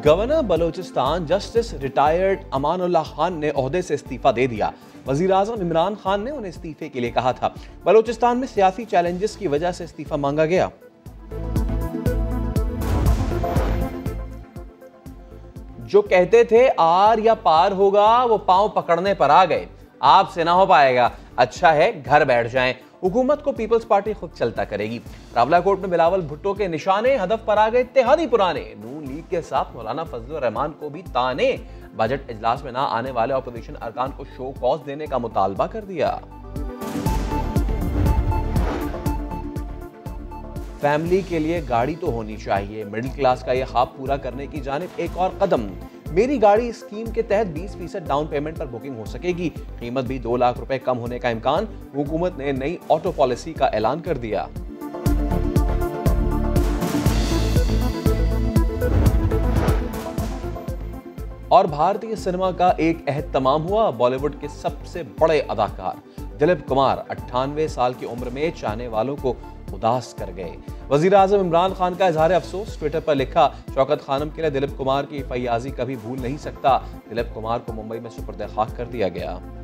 Governor Balochistan justice retired Amanullah Khan ने ओहदे से इस्तीफा दे दिया। वजीर आजम इमरान खान ने उन्हें इस्तीफे के लिए कहा था। बलोचिस्तान में सियासी चैलेंजेस की वजह से इस्तीफा मांगा गया। जो कहते थे आर या पार होगा, वो पांव पकड़ने पर आ गए। आपसे ना हो पाएगा, अच्छा है घर बैठ जाएं। हुकूमत को पीपल्स पार्टी खुद चलता करेगी। रावलाकोट में बिलावल भुट्टो के निशाने, हदफ पर आ गए इत्तेहादी पुराने। नून लीग के साथ मौलाना फजलुर रहमान को भी ताने। बजट इजलास में ना आने वाले ऑपोजिशन अरकान को शो कॉज देने का मुतालबा कर दिया। फैमिली के लिए गाड़ी तो होनी चाहिए। मिडिल क्लास का यह ख्वाब पूरा करने की जानिब एक और कदम। मेरी गाड़ी स्कीम के तहत 20% डाउन पेमेंट पर बुकिंग हो सकेगी। कीमत भी 2 लाख रुपए कम होने का इम्कान। हुकूमत ने नई ऑटो पॉलिसी का ऐलान कर दिया। और भारतीय सिनेमा का एक अहद तमाम हुआ। बॉलीवुड के सबसे बड़े अदाकार दिलीप कुमार 98 साल की उम्र में चाहने वालों को उदास कर गए। वजीर आजम इमरान खान का इजहार अफसोस। ट्विटर पर लिखा, शौकत खानम के लिए दिलीप कुमार की फैयाजी कभी भूल नहीं सकता। दिलीप कुमार को मुंबई में सुपुर्द खाक कर दिया गया।